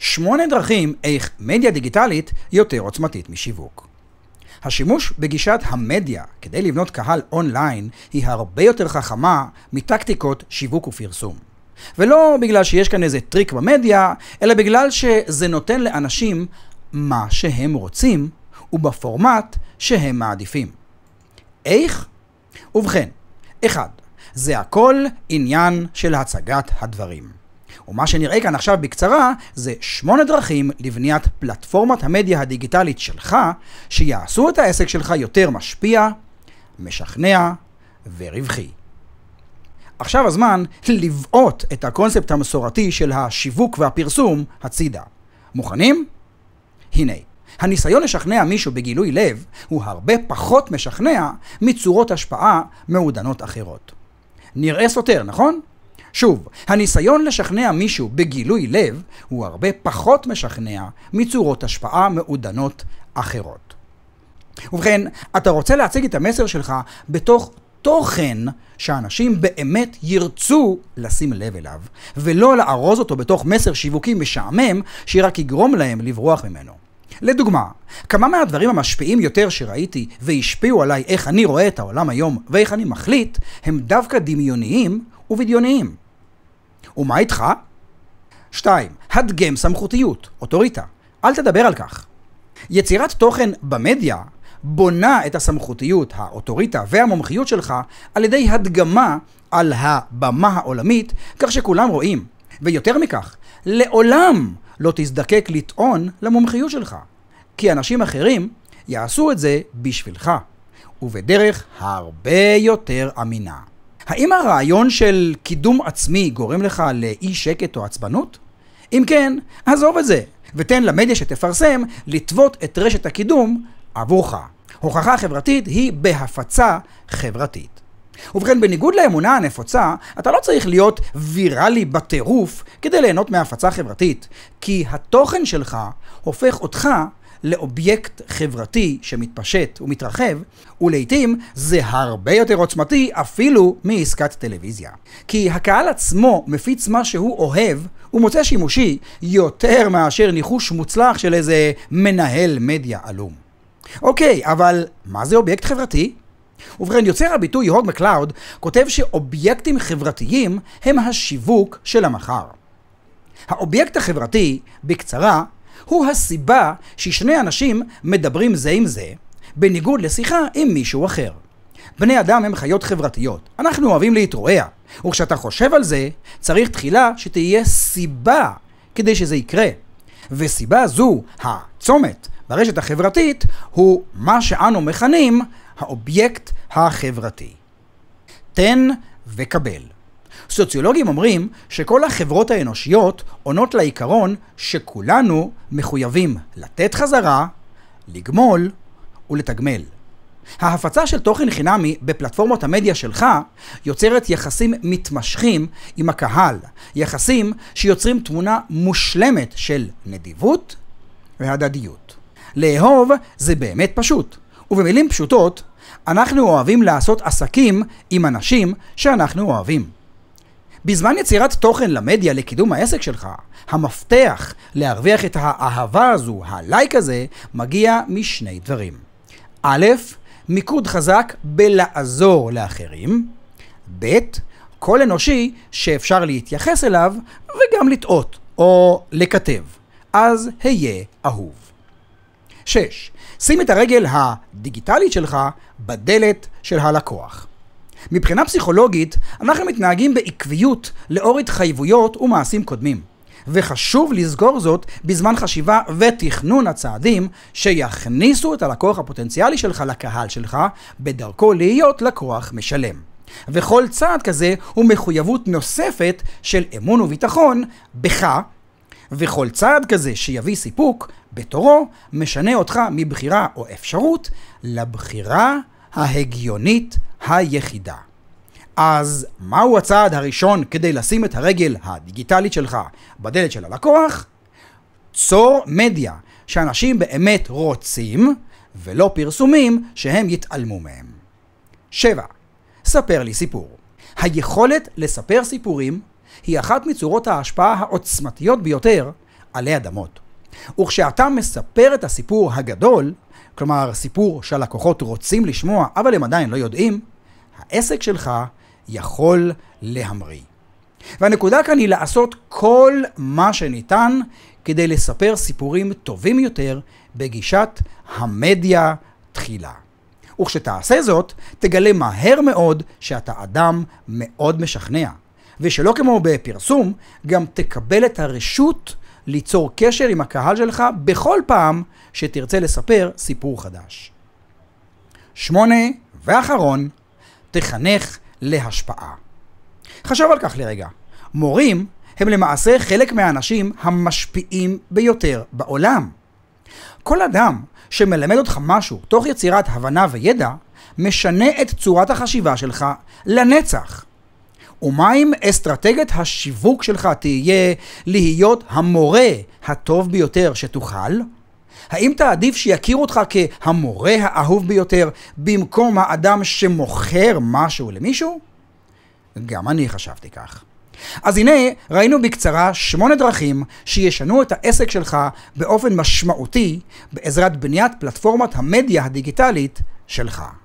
8 דרכים איך מדיה דיגיטלית יותר עוצמתית משיווק. השימוש בגישת המדיה כדי לבנות קהל אונליין היא הרבה יותר חכמה מטקטיקות שיווק ופרסום. ולא בגלל שיש כאן איזה טריק במדיה, אלא בגלל שזה נותן לאנשים מה שהם רוצים ובפורמט שהם מעדיפים. איך? ובכן, 1. זה הכל עניין של הצגת הדברים. ומה שנראה כאן עכשיו בקצרה זה 8 דרכים לבניית פלטפורמת המדיה הדיגיטלית שלך שיעשו את העסק שלך יותר משפיע, משכנע ורווחי. עכשיו הזמן לבעוט את הקונספט המסורתי של השיווק והפרסום הצידה. מוכנים? הנה, הניסיון לשכנע מישהו בגילוי לב הוא הרבה פחות משכנע מצורות השפעה מעודנות אחרות. נראה סותר, נכון? שוב, הניסיון לשכנע מישהו בגילוי לב הוא הרבה פחות משכנע מצורות השפעה מעודנות אחרות. ובכן, אתה רוצה להציג את המסר שלך בתוך תוכן שאנשים באמת ירצו לשים לב אליו, ולא לארוז אותו בתוך מסר שיווקי משעמם שרק יגרום להם לברוח ממנו. לדוגמה, כמה מהדברים המשפיעים יותר שראיתי והשפיעו עליי איך אני רואה את העולם היום ואיך אני מחליט, הם דווקא דמיוניים ובדיוניים. ומה איתך? 2. הדגם סמכותיות, אוטוריטה. אל תדבר על כך. יצירת תוכן במדיה בונה את הסמכותיות, האוטוריטה והמומחיות שלך על ידי הדגמה על הבמה העולמית, כך שכולם רואים. ויותר מכך, לעולם לא תזדקק לטעון למומחיות שלך, כי אנשים אחרים יעשו את זה בשבילך, ובדרך הרבה יותר אמינה. האם הרעיון של קידום עצמי גורם לך לאי שקט או עצבנות? אם כן, עזוב את זה, ותן למדיה שתפרסם לטוות את רשת הקידום עבורך. הוכחה חברתית היא בהפצה חברתית. ובכן, בניגוד לאמונה הנפוצה, אתה לא צריך להיות ויראלי בטירוף כדי ליהנות מהפצה חברתית, כי התוכן שלך הופך אותך לאובייקט חברתי שמתפשט ומתרחב, ולעיתים זה הרבה יותר עוצמתי אפילו מעסקת טלוויזיה. כי הקהל עצמו מפיץ מה שהוא אוהב ומוצא שימושי יותר מאשר ניחוש מוצלח של איזה מנהל מדיה עלום. אוקיי, אבל מה זה אובייקט חברתי? ובכן, יוצר הביטוי הוג מקלאוד כותב שאובייקטים חברתיים הם השיווק של המחר. האובייקט החברתי, בקצרה, הוא הסיבה ששני אנשים מדברים זה עם זה, בניגוד לשיחה עם מישהו אחר. בני אדם הם חיות חברתיות. אנחנו אוהבים להתרועע, וכשאתה חושב על זה, צריך תחילה שתהיה סיבה כדי שזה יקרה. וסיבה זו, הצומת ברשת החברתית, הוא מה שאנו מכנים האובייקט החברתי. תן וקבל. סוציולוגים אומרים שכל החברות האנושיות עונות לעיקרון שכולנו מחויבים לתת חזרה, לגמול ולתגמל. ההפצה של תוכן חינמי בפלטפורמות המדיה שלך יוצרת יחסים מתמשכים עם הקהל, יחסים שיוצרים תמונה מושלמת של נדיבות והדדיות. לאהוב זה באמת פשוט, ובמילים פשוטות, אנחנו אוהבים לעשות עסקים עם אנשים שאנחנו אוהבים. בזמן יצירת תוכן למדיה לקידום העסק שלך, המפתח להרוויח את האהבה הזו, הלייק הזה, מגיע משני דברים. א', מיקוד חזק בלעזור לאחרים. ב', קול אנושי שאפשר להתייחס אליו וגם לטעות או לכתב. אז היה אהוב. 6. שים את הרגל הדיגיטלית שלך בדלת של הלקוח. מבחינה פסיכולוגית, אנחנו מתנהגים בעקביות לאור התחייבויות ומעשים קודמים. וחשוב לזכור זאת בזמן חשיבה ותכנון הצעדים שיכניסו את הלקוח הפוטנציאלי שלך לקהל שלך בדרכו להיות לקוח משלם. וכל צעד כזה הוא מחויבות נוספת של אמון וביטחון בך, וכל צעד כזה שיביא סיפוק בתורו משנה אותך מבחירה או אפשרות לבחירה ההגיונית היחידה. אז מהו הצעד הראשון כדי לשים את הרגל הדיגיטלית שלך בדלת של הלקוח? צור מדיה שאנשים באמת רוצים ולא פרסומים שהם יתעלמו מהם. 7. ספר לי סיפור. היכולת לספר סיפורים היא אחת מצורות ההשפעה העוצמתיות ביותר עלי אדמות. וכשאתה מספר את הסיפור הגדול, כלומר סיפור שהלקוחות רוצים לשמוע, אבל הם עדיין לא יודעים, העסק שלך יכול להמריא. והנקודה כאן היא לעשות כל מה שניתן כדי לספר סיפורים טובים יותר בגישת המדיה תחילה. וכשתעשה זאת, תגלה מהר מאוד שאתה אדם מאוד משכנע. ושלא כמו בפרסום, גם תקבל את הרשות ליצור קשר עם הקהל שלך בכל פעם שתרצה לספר סיפור חדש. 8, ואחרון, תחנך להשפעה. חשוב על כך לרגע. מורים הם למעשה חלק מהאנשים המשפיעים ביותר בעולם. כל אדם שמלמד אותך משהו תוך יצירת הבנה וידע, משנה את צורת החשיבה שלך לנצח. ומה אם אסטרטגיית השיווק שלך תהיה להיות המורה הטוב ביותר שתוכל? האם תעדיף שיכירו אותך כהמורה האהוב ביותר במקום האדם שמוכר משהו למישהו? גם אני חשבתי כך. אז הנה ראינו בקצרה 8 דרכים שישנו את העסק שלך באופן משמעותי בעזרת בניית פלטפורמת המדיה הדיגיטלית שלך.